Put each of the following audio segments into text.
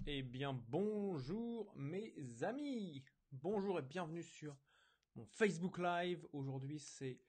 Eh bien, bonjour mes amis. Bonjour et bienvenue sur mon Facebook Live. Aujourd'hui,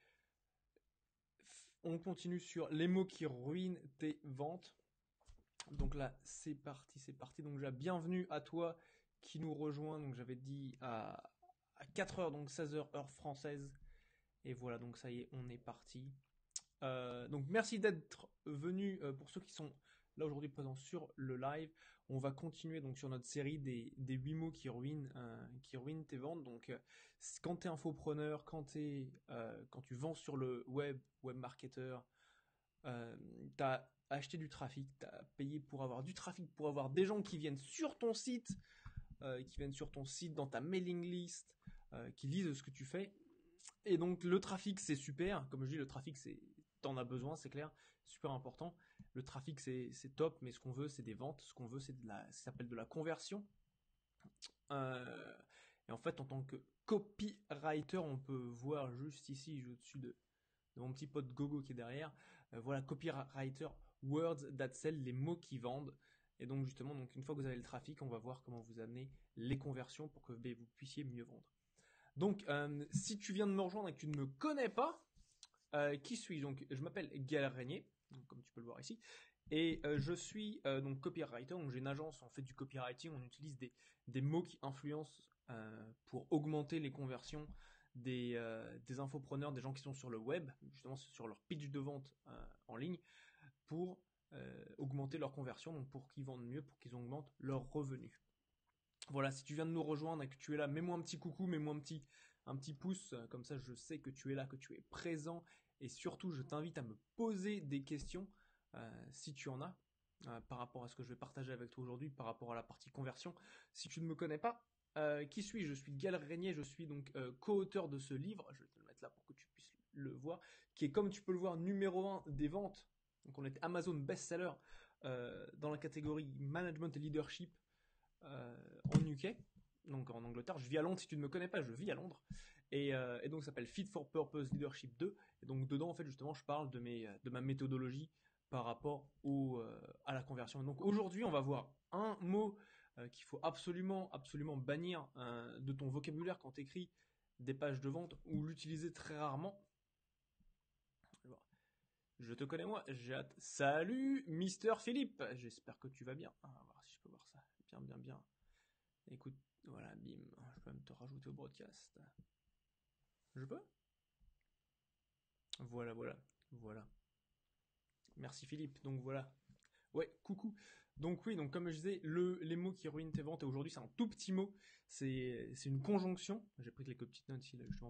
on continue sur les mots qui ruinent tes ventes. Donc là, c'est parti, c'est parti. Donc déjà, bienvenue à toi qui nous rejoint. Donc j'avais dit à 4 heures, donc 16 heures heure française. Et voilà, donc ça y est, on est parti. Donc merci d'être venu pour ceux qui sont là aujourd'hui présents sur le live. On va continuer donc sur notre série des 8 mots qui ruinent tes ventes. Donc quand tu es infopreneur, quand tu vends sur le web marketer, tu as acheté du trafic, tu as payé pour avoir du trafic, pour avoir des gens qui viennent sur ton site, dans ta mailing list, qui lisent ce que tu fais. Et donc le trafic c'est super, comme je dis le trafic c'est t'en as besoin, c'est clair, super important. Le trafic c'est top, mais ce qu'on veut c'est des ventes, ce qu'on veut c'est ça s'appelle de la conversion. Et en fait en tant que copywriter, on peut voir juste ici, au-dessus de mon petit pote Gogo qui est derrière, voilà copywriter, words that sell, les mots qui vendent. Et donc justement, donc une fois que vous avez le trafic, on va voir comment vous amener les conversions pour que vous puissiez mieux vendre. Donc, si tu viens de me rejoindre et que tu ne me connais pas, qui suis-je? Donc, je m'appelle Gaël Régnier, comme tu peux le voir ici, et je suis donc copywriter. Donc, j'ai une agence, on fait du copywriting, on utilise des mots qui influencent pour augmenter les conversions des infopreneurs, des gens qui sont sur le web, justement sur leur pitch de vente en ligne, pour augmenter leur conversion, donc pour qu'ils vendent mieux, pour qu'ils augmentent leurs revenus. Voilà, si tu viens de nous rejoindre et que tu es là, mets-moi un petit coucou, mets-moi un petit pouce, comme ça je sais que tu es là, que tu es présent, et surtout je t'invite à me poser des questions, si tu en as, par rapport à ce que je vais partager avec toi aujourd'hui, par rapport à la partie conversion. Si tu ne me connais pas, qui suis-je? Je suis Gaël Régnier, je suis donc co-auteur de ce livre, je vais te le mettre là pour que tu puisses le voir, qui est, comme tu peux le voir, numéro un des ventes. Donc on est Amazon best-seller dans la catégorie Management et Leadership en UK, donc en Angleterre. Je vis à Londres, si tu ne me connais pas, je vis à Londres. Et donc ça s'appelle Fit for Purpose Leadership 2. Et donc dedans, en fait, justement, je parle de ma méthodologie par rapport à la conversion. Donc aujourd'hui, on va voir un mot qu'il faut absolument bannir de ton vocabulaire quand tu écris des pages de vente ou l'utiliser très rarement. Je te connais moi, j'ai hâte. Salut Mister Philippe, j'espère que tu vas bien. On va voir si je peux voir ça. Bien, bien, bien. Écoute, voilà, bim, je peux même te rajouter au broadcast. Je peux? Voilà, voilà, voilà. Merci Philippe, donc voilà. Ouais, coucou. Donc oui, donc comme je disais, les mots qui ruinent tes ventes, et aujourd'hui c'est un tout petit mot, c'est une conjonction. J'ai pris quelques petites notes ici, là, justement,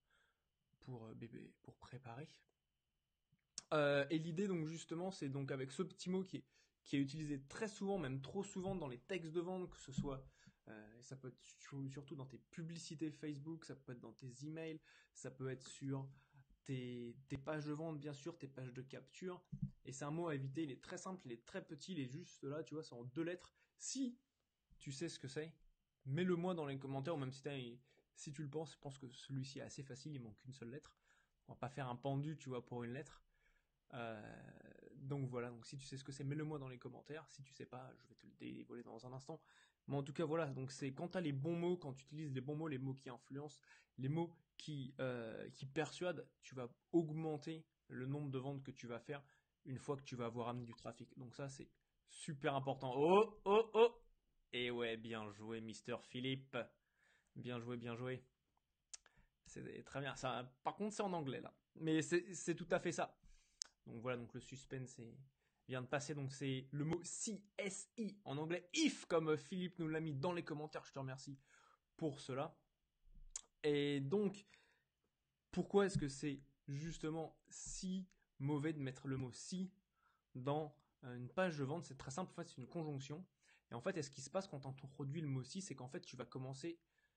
pour préparer. Et l'idée, donc justement, c'est donc avec ce petit mot qui est utilisé très souvent, même trop souvent dans les textes de vente, que ce soit, ça peut être surtout dans tes publicités Facebook, ça peut être dans tes emails, ça peut être sur tes pages de vente, bien sûr, tes pages de capture. Et c'est un mot à éviter, il est très simple, il est très petit, il est juste là, tu vois, c'est en 2 lettres. Si tu sais ce que c'est, mets-le moi dans les commentaires, ou même si tu le penses, je pense que celui-ci est assez facile, il manque une seule lettre. On va pas faire un pendu, tu vois, pour une lettre. Donc voilà, donc si tu sais ce que c'est, mets-le moi dans les commentaires. Si tu sais pas, je vais te le dévoiler dans un instant. Mais en tout cas, voilà, donc c'est quand tu as les bons mots, quand tu utilises les bons mots, les mots qui influencent, les mots qui persuadent, tu vas augmenter le nombre de ventes que tu vas faire une fois que tu vas avoir amené du trafic. Donc ça, c'est super important. Oh, oh, oh! Et ouais, bien joué, Mister Philippe. Bien joué, bien joué. C'est très bien. Ça, par contre, c'est en anglais, là. Mais c'est tout à fait ça. Donc voilà, donc le suspense vient de passer. Donc c'est le mot CSI en anglais, if, comme Philippe nous l'a mis dans les commentaires. Je te remercie pour cela. Et donc, pourquoi est-ce que c'est justement si mauvais de mettre le mot si dans une page de vente? C'est très simple, en fait, c'est une conjonction. Et en fait, ce qui se passe quand tu introduis le mot si, c'est qu'en fait, tu vas commencer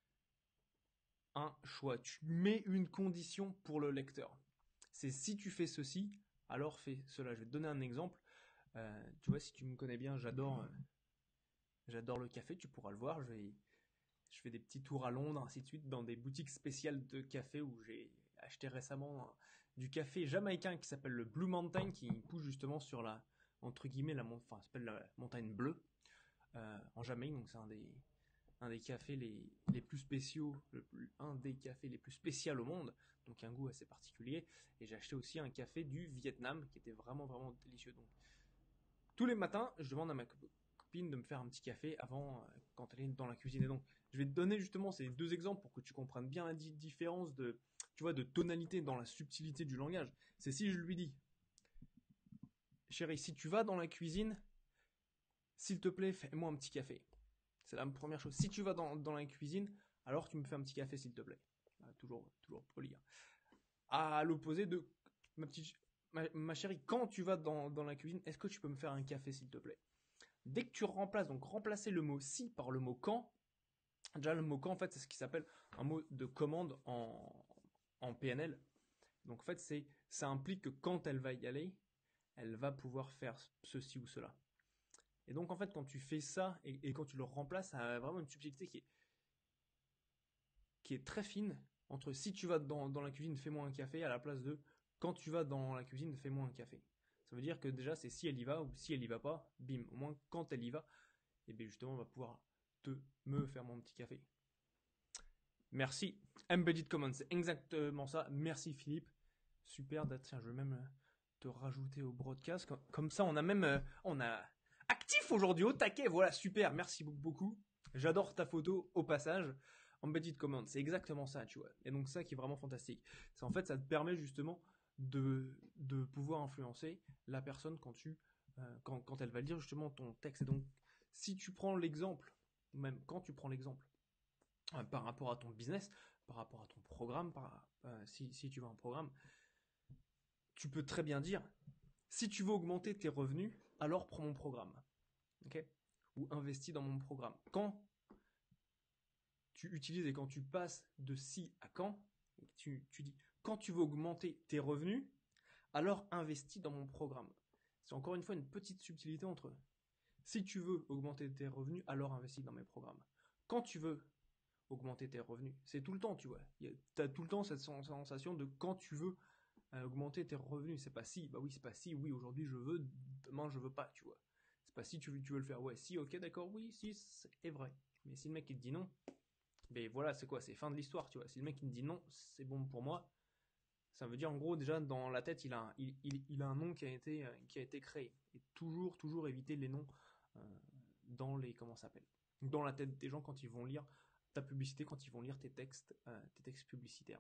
un choix. Tu mets une condition pour le lecteur. C'est si tu fais ceci, alors fais cela. Je vais te donner un exemple. Tu vois, si tu me connais bien, j'adore le café, tu pourras le voir. Je fais des petits tours à Londres, ainsi de suite, dans des boutiques spéciales de café où j'ai acheté récemment du café jamaïcain qui s'appelle le Blue Mountain, qui pousse justement sur entre guillemets, enfin, s'appelle la montagne bleue. en Jamaïque, donc c'est un des cafés les plus spéciaux, un des cafés les plus spéciaux au monde, donc un goût assez particulier. Et j'ai acheté aussi un café du Vietnam qui était vraiment vraiment délicieux. Donc tous les matins, je demande à ma copine de me faire un petit café avant quand elle est dans la cuisine. Et donc je vais te donner justement ces deux exemples pour que tu comprennes bien la différence de, tu vois, de tonalité dans la subtilité du langage. C'est si je lui dis, chérie, si tu vas dans la cuisine, s'il te plaît, fais-moi un petit café. C'est la première chose. Si tu vas dans la cuisine, alors tu me fais un petit café, s'il te plaît. Toujours poli. Hein. À l'opposé de ma chérie, quand tu vas dans la cuisine, est-ce que tu peux me faire un café, s'il te plaît? Dès que tu remplaces, donc remplacer le mot si par le mot quand, déjà le mot quand, en fait, c'est ce qui s'appelle un mot de commande en PNL. Donc en fait, ça implique que quand elle va y aller, elle va pouvoir faire ceci ou cela. Et donc en fait, quand tu fais ça et quand tu le remplaces, ça a vraiment une subtilité qui est très fine entre si tu vas dans la cuisine, fais-moi un café, à la place de quand tu vas dans la cuisine, fais-moi un café. Ça veut dire que déjà, c'est si elle y va ou si elle y va pas, bim. Au moins, quand elle y va, et bien justement, on va pouvoir me faire mon petit café. Merci. Embedded Commons, c'est exactement ça. Merci Philippe. Super. Tiens, je vais même te rajouter au broadcast. Comme ça, on a actif aujourd'hui au taquet. Voilà, super. Merci beaucoup. J'adore ta photo au passage. Embedded Commons, c'est exactement ça, tu vois. Et donc ça qui est vraiment fantastique. C'est en fait, ça te permet justement de pouvoir influencer la personne quand elle va lire justement ton texte. Et donc, si tu prends l'exemple, même quand tu prends l'exemple par rapport à ton business, par rapport à ton programme, si tu veux un programme, tu peux très bien dire, si tu veux augmenter tes revenus, alors prends mon programme. Okay, ou investis dans mon programme. Quand tu utilises et quand tu passes de si à quand, tu dis, quand tu veux augmenter tes revenus, alors investis dans mon programme. C'est encore une fois une petite subtilité entre si tu veux augmenter tes revenus, alors investis dans mes programmes. Quand tu veux augmenter tes revenus, c'est tout le temps, tu vois. Tu as tout le temps cette sensation de quand tu veux augmenter tes revenus. C'est pas si, bah oui, c'est pas si, oui, aujourd'hui je veux, demain je veux pas, tu vois. C'est pas si tu veux le faire, ouais, si, ok, d'accord, oui, si, c'est vrai. Mais si le mec il te dit non, ben voilà, c'est quoi? C'est fin de l'histoire, tu vois. Si le mec il me dit non, c'est bon pour moi, ça veut dire en gros déjà dans la tête il a un nom qui a été créé. Et toujours éviter les noms dans les comment ça s'appelle dans la tête des gens quand ils vont lire ta publicité, quand ils vont lire tes textes publicitaires.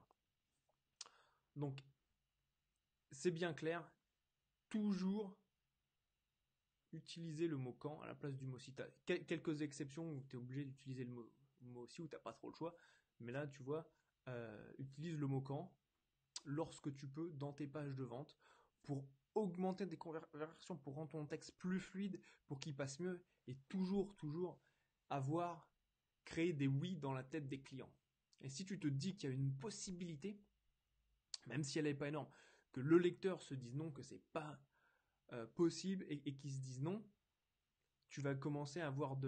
Donc c'est bien clair, toujours utiliser le mot quand à la place du mot si. T'as quelques exceptions où tu es obligé d'utiliser le mot si, où t'as pas trop le choix, mais là tu vois, utilise le mot quand lorsque tu peux dans tes pages de vente pour augmenter tes conversions, pour rendre ton texte plus fluide, pour qu'il passe mieux et toujours avoir créé des oui dans la tête des clients. Et si tu te dis qu'il y a une possibilité, même si elle n'est pas énorme, que le lecteur se dise non, que c'est pas possible et qu'il se dise non, tu vas commencer à avoir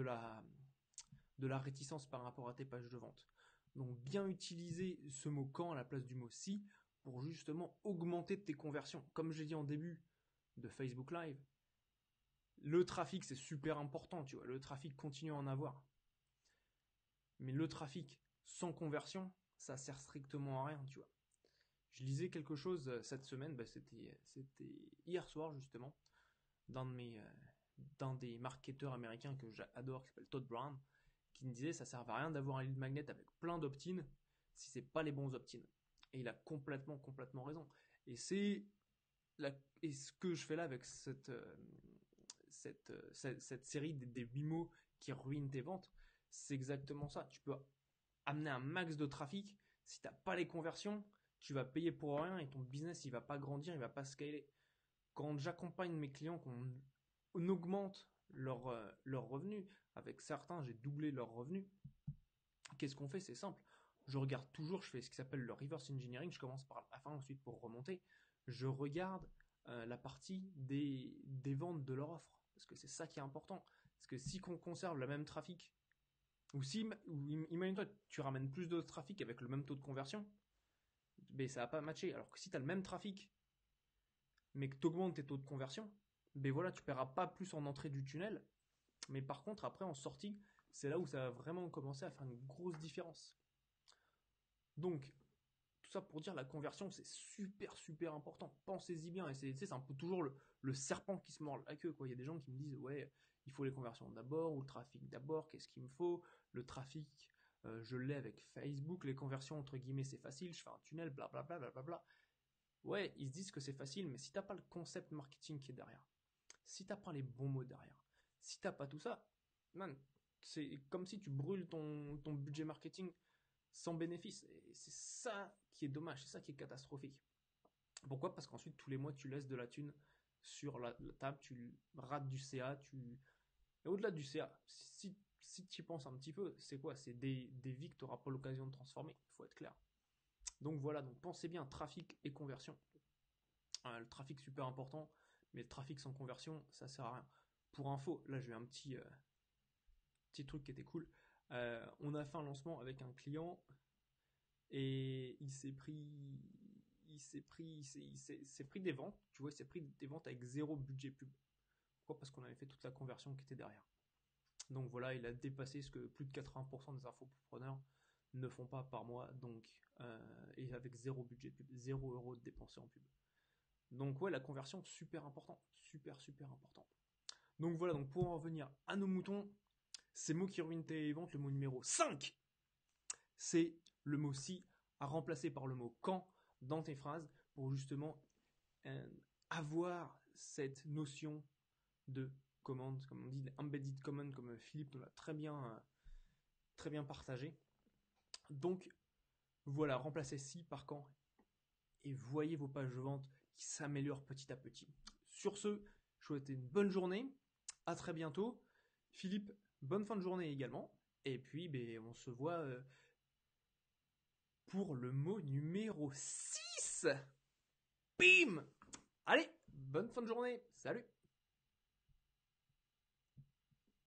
de la réticence par rapport à tes pages de vente. Donc bien utiliser ce mot quand à la place du mot si pour justement augmenter tes conversions. Comme j'ai dit en début de Facebook Live, le trafic c'est super important, tu vois. Le trafic continue à en avoir. Mais le trafic sans conversion, ça sert strictement à rien, tu vois. Je lisais quelque chose cette semaine, c'était hier soir justement, d'un des marketeurs américains que j'adore, qui s'appelle Todd Brown, qui me disait ça sert à rien d'avoir un lead magnet avec plein d'opt-in si c'est pas les bons opt-in. Et il a complètement raison. Et et ce que je fais là avec cette série des 8 mots qui ruinent tes ventes, c'est exactement ça. Tu peux amener un max de trafic. Si t'as pas les conversions, tu vas payer pour rien et ton business il va pas grandir, il va pas scaler. Quand j'accompagne mes clients, qu'on augmente leurs revenus, avec certains j'ai doublé leurs revenus, qu'est-ce qu'on fait? C'est simple. Je regarde toujours, je fais ce qui s'appelle le reverse engineering, je commence par la fin ensuite pour remonter. Je regarde la partie des ventes de leur offre, parce que c'est ça qui est important. Parce que si on conserve le même trafic, ou imagine-toi, tu ramènes plus de trafic avec le même taux de conversion, ben ça va pas matcher. Alors que si tu as le même trafic, mais que tu augmentes tes taux de conversion, ben voilà, tu paieras pas plus en entrée du tunnel, Mais par contre, après, en sortie, c'est là où ça va vraiment commencer à faire une grosse différence. Donc, tout ça pour dire la conversion, c'est super, super important. Pensez-y bien. Et c'est un peu toujours le serpent qui se mord la queue, quoi. Il y a des gens qui me disent, ouais, il faut les conversions d'abord, ou le trafic d'abord, qu'est-ce qu'il me faut? Le trafic, je l'ai avec Facebook, les conversions, entre guillemets, c'est facile, je fais un tunnel, blablabla, blablabla. Ouais, ils se disent que c'est facile, mais si t'as pas le concept marketing qui est derrière, si t'as pas les bons mots derrière, si t'as pas tout ça, man, c'est comme si tu brûles ton budget marketing sans bénéfice. Et c'est ça qui est dommage, c'est ça qui est catastrophique. Pourquoi? Parce qu'ensuite, tous les mois, tu laisses de la thune sur la table, tu rates du CA, Et au-delà du CA, si tu y penses un petit peu, c'est quoi? C'est des vies que tu n'auras pas l'occasion de transformer, il faut être clair. Donc voilà, donc pensez bien, trafic et conversion. Le trafic super important, mais le trafic sans conversion, ça sert à rien. Pour info, là j'ai un petit truc qui était cool. On a fait un lancement avec un client et il s'est pris des ventes, tu vois, il s'est pris des ventes avec zéro budget pub. Pourquoi? Parce qu'on avait fait toute la conversion qui était derrière. Donc voilà, il a dépassé ce que plus de 80% des infopreneurs ne font pas par mois, donc et avec zéro budget pub, 0 € de dépensé en pub. Donc ouais, la conversion, super important, super super important. Donc voilà, donc pour en revenir à nos moutons, ces mots qui ruinent tes ventes, le mot numéro 5, c'est le mot si à remplacer par le mot quand dans tes phrases pour justement euh, avoir cette notion de commande, comme on dit, embedded command, comme Philippe l'a très bien partagé. Donc voilà, remplacez si par quand et voyez vos pages de vente qui s'améliorent petit à petit. Sur ce, je vous souhaite une bonne journée, à très bientôt. Philippe, bonne fin de journée également. Et puis, ben, on se voit pour le mot numéro 6. Bim! Allez, bonne fin de journée. Salut!